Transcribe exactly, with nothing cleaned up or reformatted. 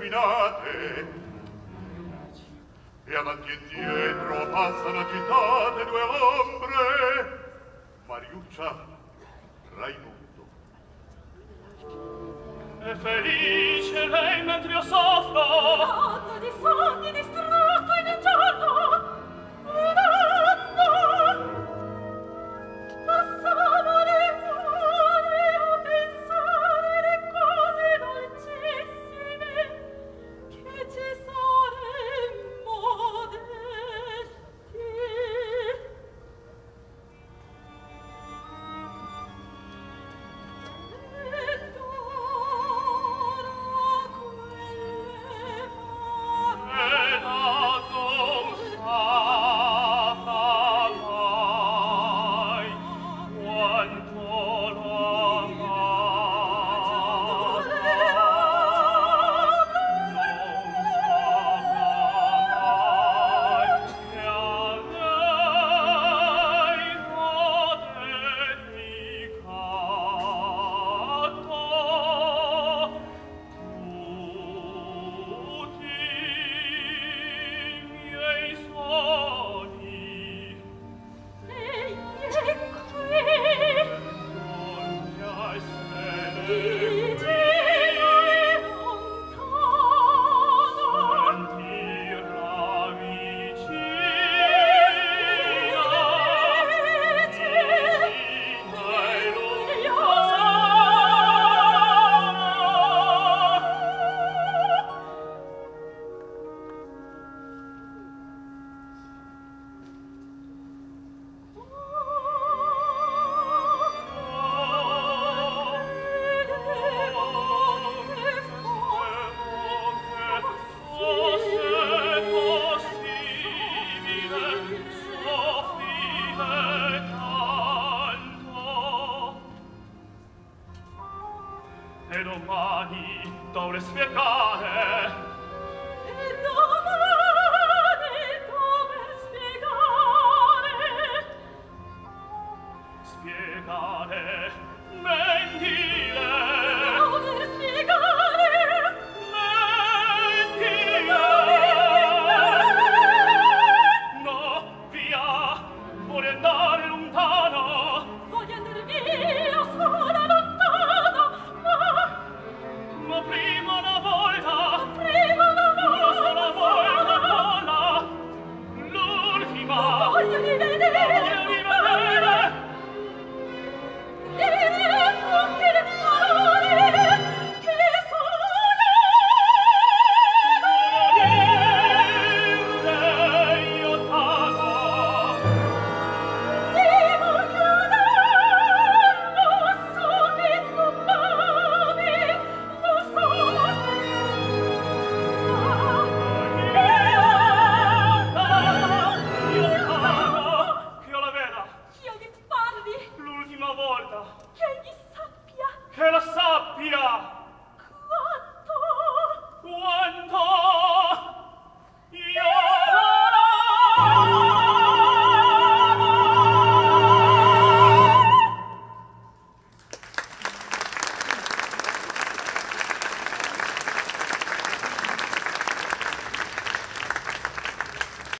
illuminate e avanti e dietro passano agitate due ombre. Mariuccia, Raimundo. È felice lei mentre io soffro, Anno di sogni distratto in un giorno, un anno passavo le cuore a pensare le cose dolcissime che ci saremmo detti. Ed ora quelle e la non saprà mai quanto l'ho amata. Non saprà mai che a lei ho dedicato tutti i miei sogni. Ehi, è qui! Non mi hai Di sentito lontano sentirla vicina, vicina e lontana. E domani dovrei spiegare, e domani dove spiegare spiegare, mentire, dove spiegare mentire. No, via, vuole andare lontano, voglio andare via sola lontana, ma ma prima una volta, prima una una sola volta volta, l'ultima, voglio rivedere voglio rivedere. dire tutte le parole che sono Io t'amo, ti voglio dare, lo so che tu m'ami, lo so. io t'amo, che io la veda Che io gli parli, l'ultima volta, che gli sappia che la sappia quanto quanto